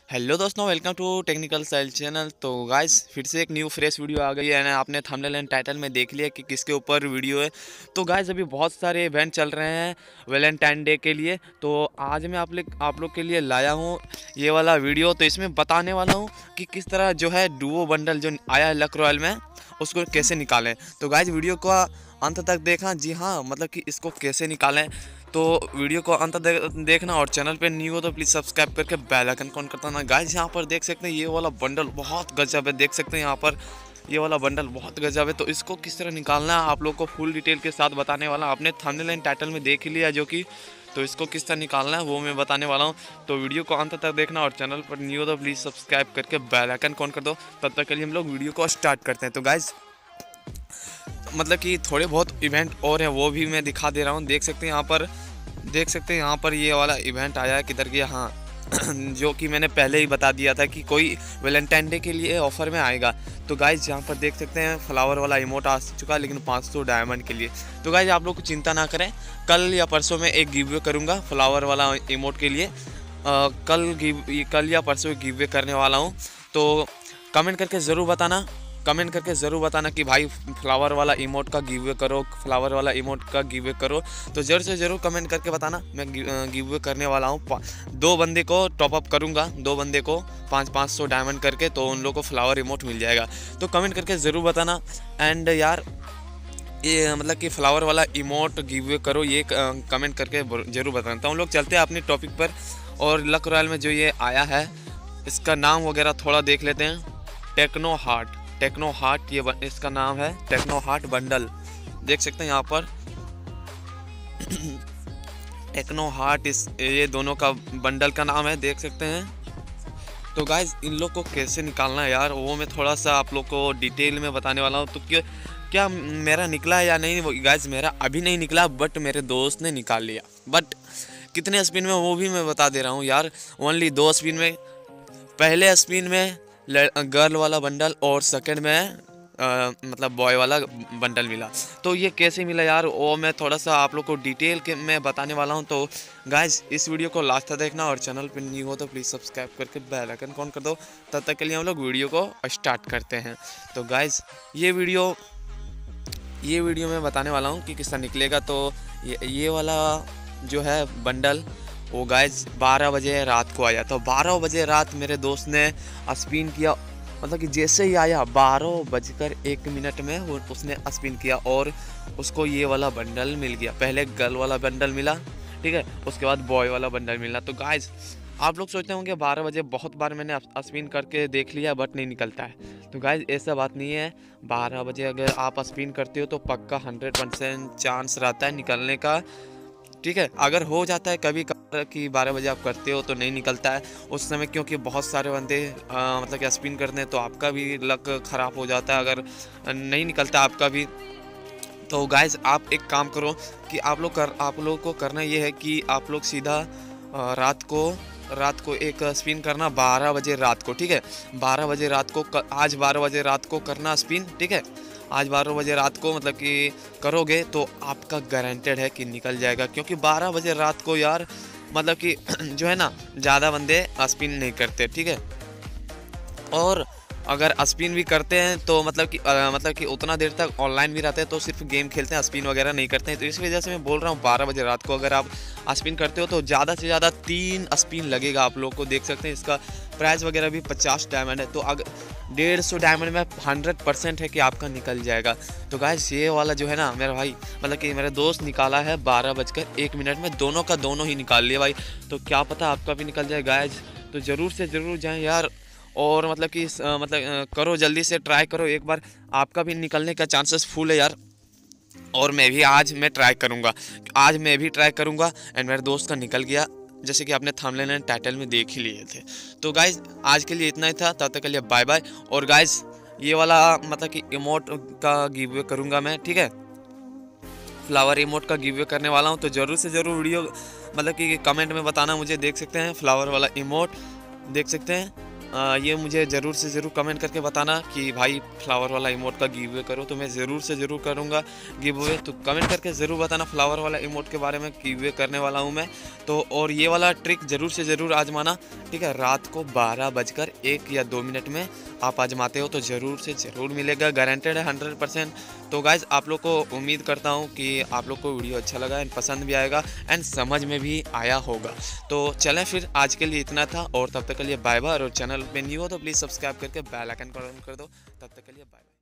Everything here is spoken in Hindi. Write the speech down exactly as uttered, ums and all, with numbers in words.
हेलो दोस्तों, welcome to technical style channel. तो गाइस फिर से एक न्यू फ्रेश वीडियो आ गई है ना। आपने थंबनेल एंड टाइटल में देख लिया कि किसके ऊपर वीडियो है। तो गाइस अभी बहुत सारे इवेंट चल रहे हैं वैलेंटाइन डे के लिए। तो आज मैं आप लोग आप लोग के लिए लाया हूँ ये वाला वीडियो। तो इसमें बताने वाला हूँ कि किस तरह जो है डुओ बंडल जो आया है लक रॉयल में उसको कैसे निकालें। तो गाइस वीडियो को अंत तक देखा, जी हाँ, मतलब कि इसको कैसे निकालें। तो वीडियो को अंत दे, देखना और चैनल पे न्यू हो तो प्लीज़ सब्सक्राइब करके बेल आइकन कॉन करता ना। गाइस यहाँ पर देख सकते हैं ये वाला बंडल बहुत गजब है। देख सकते हैं यहाँ पर ये वाला बंडल बहुत गजब है। तो इसको किस तरह निकालना है आप लोग को फुल डिटेल के साथ बताने वाला। आपने थंबनेल एंड टाइटल में देख ही लिया जो कि, तो इसको किस तरह निकालना है वो मैं बताने वाला हूँ। तो वीडियो को अंत तक देखना और चैनल पर न्यू हो तो प्लीज़ सब्सक्राइब करके बेल आइकन कॉन कर दो। तब तक के लिए हम लोग वीडियो को स्टार्ट करते हैं। तो गाइस मतलब कि थोड़े बहुत इवेंट और हैं वो भी मैं दिखा दे रहा हूँ। देख सकते हैं यहाँ पर देख सकते हैं यहाँ पर ये वाला इवेंट आया है, किधर गया, हाँ जो कि मैंने पहले ही बता दिया था कि कोई वैलेंटाइन डे के लिए ऑफर में आएगा। तो गाइज यहाँ पर देख सकते हैं फ्लावर वाला इमोट आ चुका है, लेकिन पाँच सौ डायमंड के लिए। तो गाइज आप लोग को चिंता ना करें, कल या परसों में एक गिव वे करूँगा फ्लावर वाला इमोट के लिए। आ, कल गिव कल या परसों गिव वे करने वाला हूँ। तो कमेंट करके ज़रूर बताना कमेंट करके ज़रूर बताना कि भाई फ्लावर वाला इमोट का गिव वे करो, फ्लावर वाला इमोट का गिव वे करो। तो ज़रूर से ज़रूर कमेंट करके बताना। मैं गिव वे करने वाला हूँ, दो बंदे को टॉप अप करूँगा, दो बंदे को पाँच पाँच सौ डायमंड करके, तो उन लोगों को फ्लावर इमोट मिल जाएगा। तो कमेंट करके ज़रूर बताना। एंड यार ये मतलब कि फ्लावर वाला इमोट गिव वे करो, ये कमेंट करके ज़रूर बताना। तो हम लोग चलते हैं अपने टॉपिक पर। और लक रॉयल में जो ये आया है इसका नाम वगैरह थोड़ा देख लेते हैं। टेक्नो हार्ट टेक्नो हार्ट ये इसका नाम है, टेक्नो हार्ट बंडल। देख सकते हैं यहाँ पर टेक्नो हार्ट इस ये दोनों का बंडल का नाम है, देख सकते हैं। तो गाइज इन लोग को कैसे निकालना है यार, वो मैं थोड़ा सा आप लोग को डिटेल में बताने वाला हूँ। तो क्या क्या मेरा निकला है या नहीं, वो गाइज मेरा अभी नहीं निकला, बट मेरे दोस्त ने निकाल लिया। बट कितने स्पिन में वो भी मैं बता दे रहा हूँ यार। ओनली दो स्पिन में, पहले स्पिन में गर्ल वाला बंडल और सेकंड में आ, मतलब बॉय वाला बंडल मिला। तो ये कैसे मिला यार, वो मैं थोड़ा सा आप लोग को डिटेल के मैं बताने वाला हूँ। तो गाइज इस वीडियो को लास्ट तक देखना और चैनल पर न्यू हो तो प्लीज़ सब्सक्राइब करके बेल आइकन ऑन कर दो। तब तक के लिए हम लोग वीडियो को स्टार्ट करते हैं। तो गाइज ये वीडियो ये वीडियो मैं बताने वाला हूँ कि किस तरह निकलेगा। तो ये ये वाला जो है बंडल वो गाइज बारह बजे रात को आया। तो बारह बजे रात मेरे दोस्त ने स्पिन किया, मतलब कि जैसे ही आया बारह बजकर एक मिनट में वो उसने स्पिन किया और उसको ये वाला बंडल मिल गया। पहले गर्ल वाला बंडल मिला, ठीक है, उसके बाद बॉय वाला बंडल मिला। तो गाइज आप लोग सोचते होंगे बारह बजे, बहुत बार मैंने स्पिन करके देख लिया बट नहीं निकलता है। तो गाइज ऐसा बात नहीं है, बारह बजे अगर आप स्पिन करते हो तो पक्का हंड्रेड परसेंट चांस रहता है निकलने का, ठीक है। अगर हो जाता है कभी कभार कि बारह बजे आप करते हो तो नहीं निकलता है उस समय, क्योंकि बहुत सारे बंदे मतलब कि स्पिन करते हैं तो आपका भी लक ख़राब हो जाता है अगर नहीं निकलता आपका भी। तो गाइज आप एक काम करो कि आप लोग कर आप लोगों को करना ये है कि आप लोग सीधा रात को रात को एक स्पिन करना बारह बजे रात को, ठीक है। बारह बजे रात को, आज बारह बजे रात को करना स्पिन, ठीक है। आज बारह बजे रात को मतलब कि करोगे तो आपका गारंटेड है कि निकल जाएगा, क्योंकि बारह बजे रात को यार मतलब कि जो है ना ज़्यादा बंदे स्पिन नहीं करते, ठीक है। और अगर स्पिन भी करते हैं तो मतलब कि आ, मतलब कि उतना देर तक ऑनलाइन भी रहते हैं, तो सिर्फ गेम खेलते हैं, स्पिन वगैरह नहीं करते हैं। तो इस वजह से मैं बोल रहा हूँ बारह बजे रात को अगर आप स्पिन करते हो तो ज़्यादा से ज़्यादा तीन स्पिन लगेगा आप लोग को। देख सकते हैं इसका प्राइस वगैरह भी पचास डायमंड है। तो अगर डेढ़ सौ डायमंड में हंड्रेड परसेंट है कि आपका निकल जाएगा। तो गाइस ये वाला जो है ना मेरा भाई, मतलब कि मेरे दोस्त निकाला है बारह बजकर एक मिनट में, दोनों का दोनों ही निकाल लिया भाई। तो क्या पता आपका भी निकल जाए गाइस। तो ज़रूर से ज़रूर जाएँ यार, और मतलब कि आ, मतलब आ, करो, जल्दी से ट्राई करो एक बार, आपका भी निकलने का चांसेस फुल है यार। और मैं भी आज मैं ट्राई करूँगा आज मैं भी ट्राई करूँगा एंड मेरे दोस्त का निकल गया, जैसे कि आपने थंबनेल एंड टाइटल में देख ही लिए थे। तो गाइज आज के लिए इतना ही था, तब तक के लिए बाय बाय। और गाइज ये वाला मतलब कि इमोट का गिव वे करूँगा मैं, ठीक है, फ्लावर इमोट का गिव वे करने वाला हूँ। तो ज़रूर से ज़रूर वीडियो मतलब कि कमेंट में बताना मुझे। देख सकते हैं फ्लावर वाला इमोट, देख सकते हैं आ, ये मुझे ज़रूर से ज़रूर कमेंट करके बताना कि भाई फ्लावर वाला इमोट का गिव अवे करो, तो मैं ज़रूर से ज़रूर करूँगा गिव अवे। तो कमेंट करके ज़रूर बताना फ्लावर वाला इमोट के बारे में, गिव अवे करने वाला हूँ मैं। तो और ये वाला ट्रिक ज़रूर से ज़रूर आजमाना, ठीक है। रात को बारह बजकर एक या दो मिनट में आप आजमाते हो तो ज़रूर से ज़रूर मिलेगा, गारंटेड है हंड्रेड परसेंट। तो गाइज़ आप लोग को उम्मीद करता हूँ कि आप लोग को वीडियो अच्छा लगा एंड पसंद भी आएगा एंड समझ में भी आया होगा। तो चलें फिर आज के लिए इतना था, और तब तक के लिए बाय बाय। और चैनल पे न्यू हो तो प्लीज़ सब्सक्राइब करके बेल आइकन पर ऑन कर दो। तब तक के लिए बाय बाय।